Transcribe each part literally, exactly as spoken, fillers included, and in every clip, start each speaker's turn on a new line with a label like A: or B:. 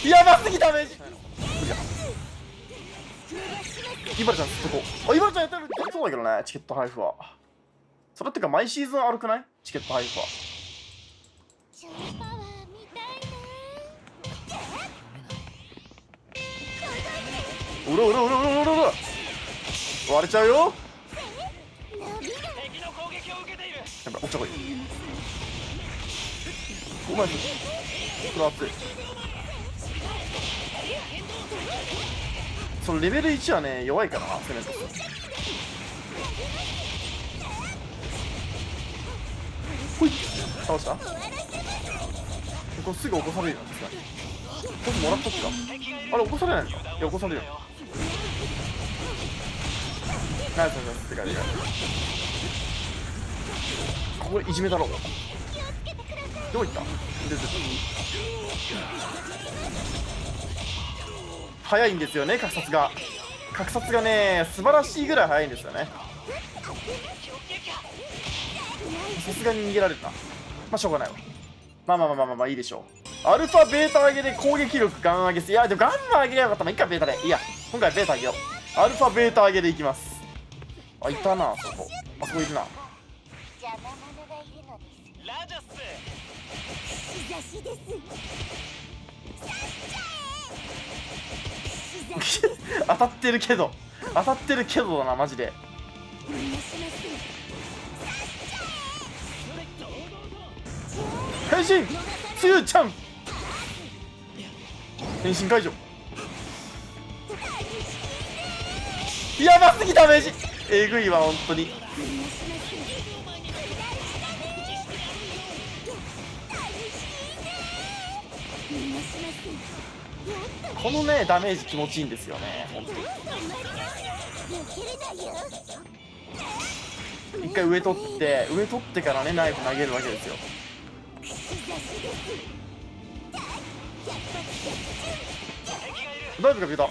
A: やばすぎダメージ。イバラちゃんずっとこう、あ、イバラちゃんやってるそうだけどね、チケット配布は。それってか毎シーズン悪くない？チケット配布は。うろうろうろうろうろうろ割れちゃうよ。やっぱおっちゃこい。お前これ熱い。そのレベルいちはね弱いからな、セメントス。ほい倒した。これすぐ起こされるよな、さすがに。これもらっとくか。あれ起こされないのか。いや起こされるよ。ナイスナイスってかいいか。ここいじめだろう。どこ行った？出てた。早いんですよね、格殺が。格殺がね素晴らしいぐらい早いんですよね。さすがに逃げられるな。まあしょうがないわ。まあまあまあまあまあ、まあ、いいでしょう。アルファベータ上げで攻撃力ガン上げす。いやでもガンマ上げりゃよかった。まあいっかベータでいいや。今回ベータ上げよう。アルファベータ上げでいきます。あ、いたな、あそこ。あそこいるな。当たってるけど当たってるけどだな、マジで。変身つゆちゃん変身解除。やばすぎダメージえぐいわ、本当に。このねダメージ気持ちいいんですよね、本当に。一回上取って上取ってからねナイフ投げるわけですよ。ダイブが出た。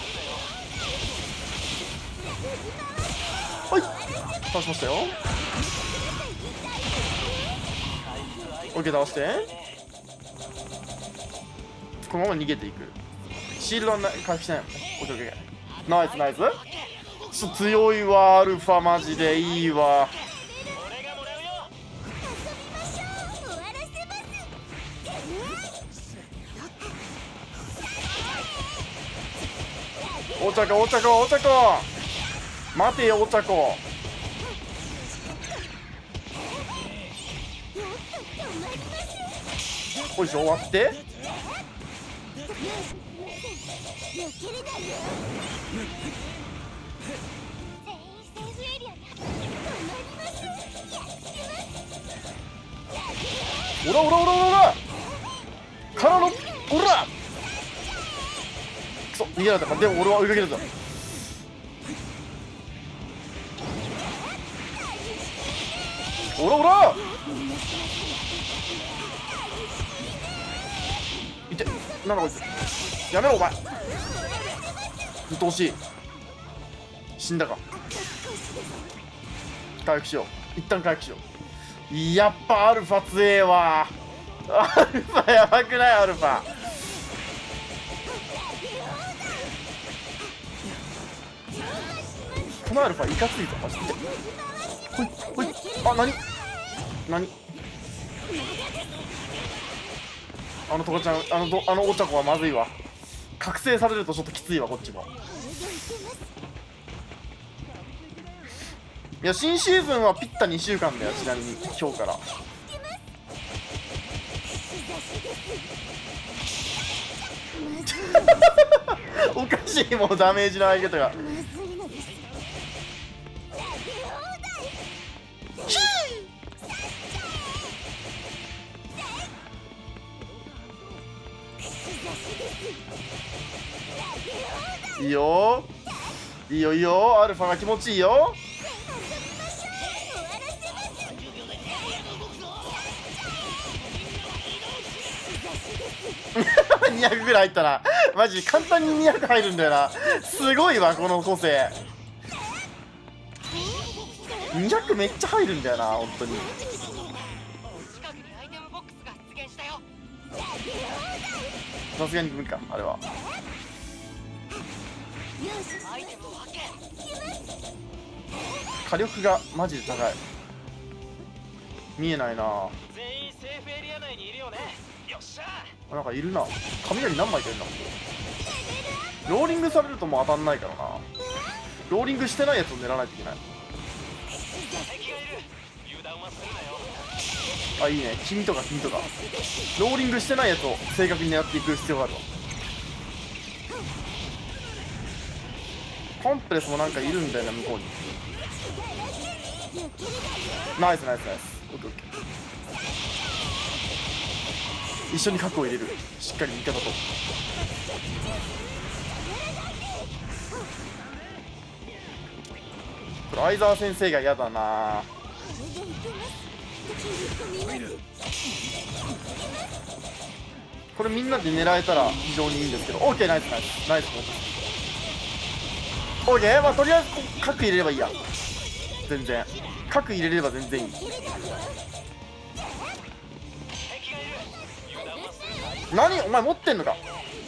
A: はい倒しましたよ。オッケー倒して、このまま逃げていく。シールドは回復しないのね。オッケーオッケー。ナイスナイス。ちょっと強いわアルファ、マジでいいわ。お茶子お茶子お茶子待てよお茶子。こいしょ終わっておらおらおらおらおらからのおらくそ逃げられたか。でも俺は追いかけるぞ。おらおらいてなんだこいつ。やめろお前。うっとうしい。死んだか。回復しよう。一旦回復しよう。やっぱアルファ強えわ。アルファやばくない？アルファこのアルファいかついぞマジで。ほいほい。あ、なになにあのトカちゃん、あのどあのお茶子はまずいわ。覚醒されるとちょっときついわこっちも。いや新シーズンはピッタにしゅうかんだよ、ちなみに今日から。おかしいもうダメージの上げ方が。いいよいいよいいよ、アルファが気持ちいいよ。にひゃくぐらい入ったな。マジ簡単ににひゃく入るんだよな。すごいわこの個性。にひゃくめっちゃ入るんだよな本当に。 さすがに無理かあれは。火力がマジで高い。見えないな。なんかいるな。雷何枚かいるな。ローリングされるともう当たんないからな。ローリングしてないやつを狙わないといけない。あ、いいね。君とか君とかローリングしてないやつを正確に狙っていく必要があるわ。コンプレスもなんかいるんだよね、向こうに。ナイスナイスナイス。オッケーオッケー。一緒に核を入れる。しっかり味方と。これ相沢先生が嫌だな。これみんなで狙えたら非常にいいんですけど。オッケーナイスナイスナイス。オッケー、まあとりあえず核入れればいいや。全然核入れれば全然いい。何お前持ってんのか。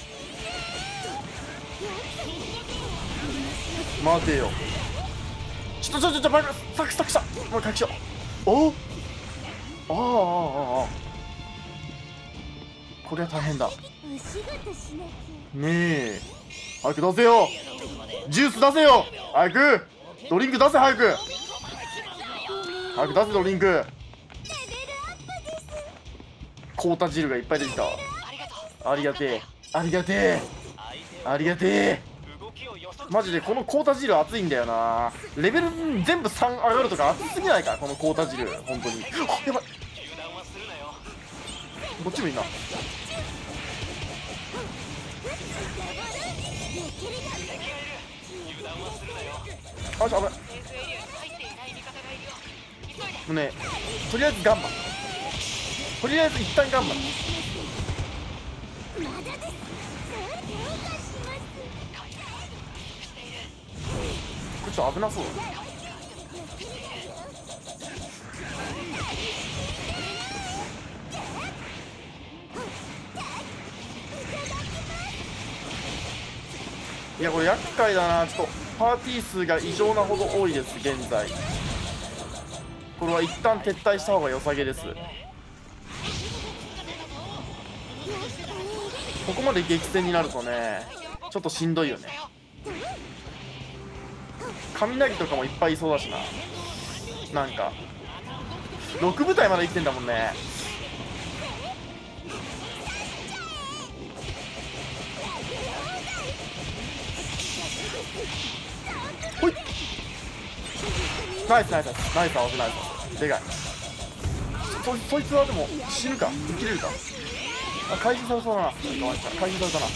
A: 待てよ。ちょっとちょっとちょっとバイクサクサクした。もう回復しよう。おああああああ、これは大変だねえ。早く出せよ。ジュース出せよ。早くドリンク出せ。早く早く出せドリンク。凍った汁がいっぱい出てきた。ありがてえありがてえありがてえ。マジでこの凍った汁熱いんだよな。レベル全部さん上がるとか熱すぎないかこの凍った汁。本当にあやばい。こっちもいいな。あ、危ない。もうね、とりあえずガンマとりあえず一旦ガンマこれちょっと危なそうだ。いやこれ厄介だな。ちょっとパーティー数が異常なほど多いです現在。これは一旦撤退した方が良さげです。ここまで激戦になるとねちょっとしんどいよね。雷とかもいっぱいいそうだしな。なんかろく部隊まで生きてんだもんね。ほいナイスナイスナイスナイス。青くナイスでかい。そそいつはでも死ぬか生きれるか。あ回収されそうだな。回収されたな。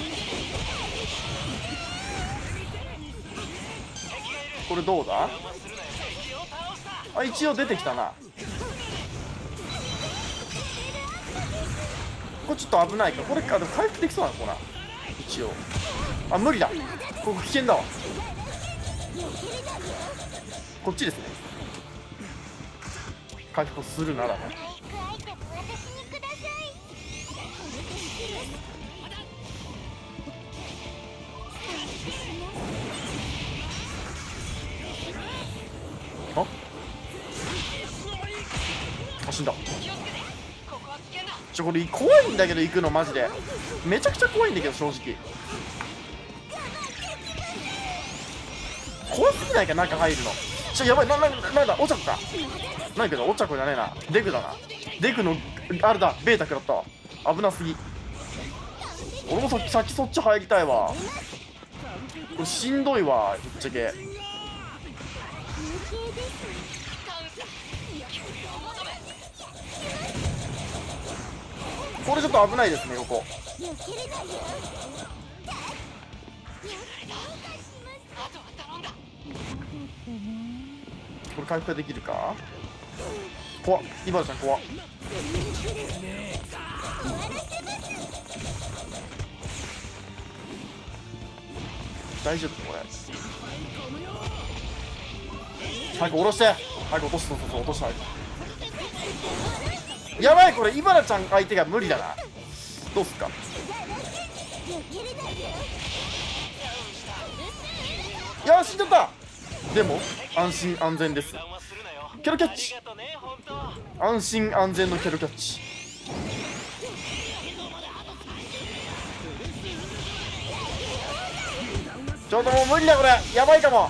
A: これどうだ。あ一応出てきたな。これちょっと危ないか。これかでも回復できそうなのかな一応。あ無理だ。ここ危険だわ。こっちですね。回復するならば。ああ死んだ。ちょこれ怖いんだけど行くのマジでめちゃくちゃ怖いんだけど正直。怖すぎないか中入るの。ちょやばいなななんだお茶子か。ないけどお茶子じゃねえな。デクだな。デクのあれだベータ食らったわ。危なすぎ。俺もさ先そっち入りたいわ。これしんどいわぶっちゃけ。これちょっと危ないですねここ。これ回復できるか。怖っイバルちゃん怖っ。大丈夫これ。早く下ろして。早く落とす。そうそうそう落とした。やばいこれイバラちゃん相手が無理だな。どうすっか。 いやー死んじゃった。でも安心安全です。ケロキャッチ。安心安全のケロキャッチ。ちょっともう無理だこれ、やばいかも。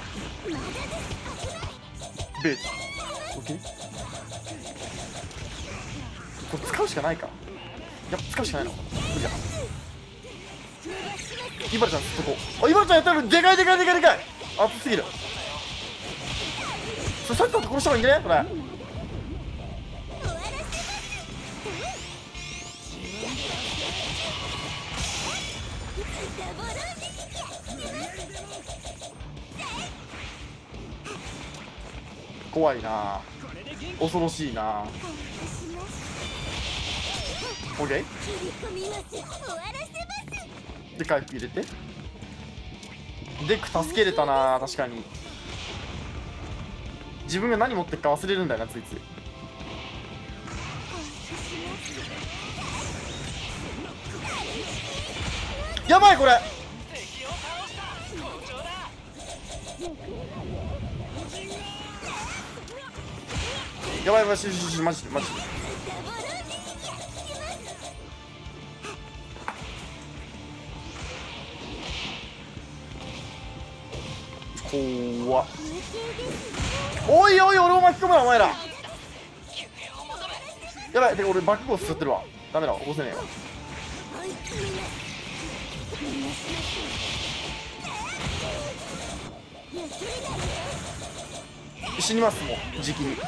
A: ベータオッケー。これ使うしかないか。やっぱ使うしかないの。無理だ。イバラちゃんそこ。あ、イバラちゃんやったらでかいでかいでかいでかい。熱すぎる。それさっきから殺した方がいいんじゃねこれ。怖いな、恐ろしいな。オッケーで回復入れて、デック助けれたな。確かに自分が何持ってるか忘れるんだよな、ついつい。やばいこれ。やばいやばい、ししし、マジでマジで。怖っ。おいおい、俺を巻き込むなお前ら。やばい、てか俺バックコースしちゃってるわ。ダメだ、起こせねえわ。死にますもう、じきに。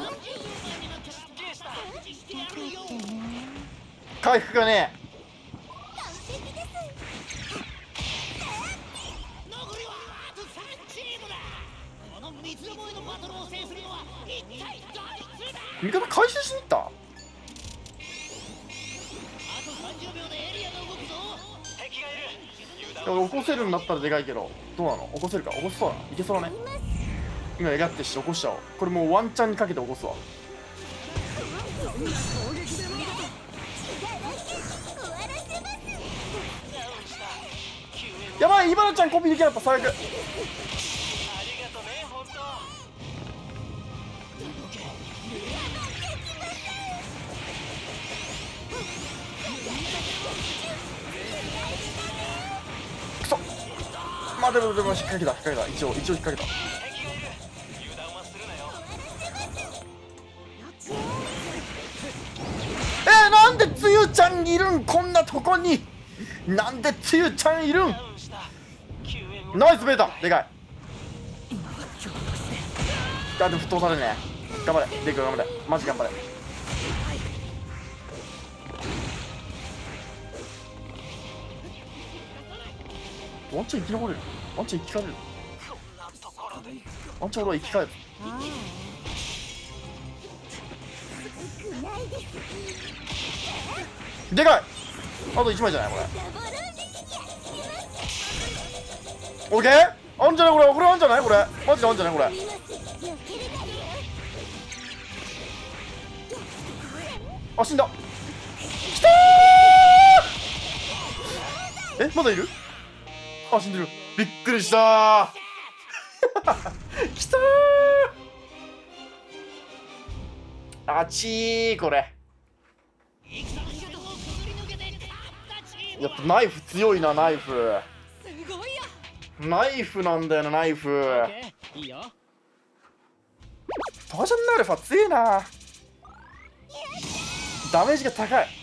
A: 回復がねえ。味方回収しに行った。いや、起こせるんだったらでかいけど、どうなの。起こせるか。起こせそうだな。いけそうだね。今やがってし起こしちゃおう。これもうワンチャンにかけて起こすわ。やばい、イバラちゃんコピーできなかった。最悪。くそ。まあでもでも引っ掛けた引っ掛けた。一応一応引っ掛けた。えー、なんでつゆちゃんいるん、こんなとこに。なんでつゆちゃんいるん。ナイスベータ、でかい。あ、でも沸騰されるね。頑張れデク、頑張れ、マジ頑張れ。ワンチャン生き残れる。ワンチャン生き返れる。ワンチャン俺は生き返る。でかい。あといちまいじゃないこれ。オッケー。あんじゃないこれ。これあんじゃないこれ。マジであんじゃないこれ。あ、死んだ。きたー。え、まだいる。あ、死んでる。びっくりしたー。きたー。あちーこれ。やっぱナイフ強いな。ナイフナイフなんだよな。ナイフバージョンのアルファ強えな。ダメージが高い。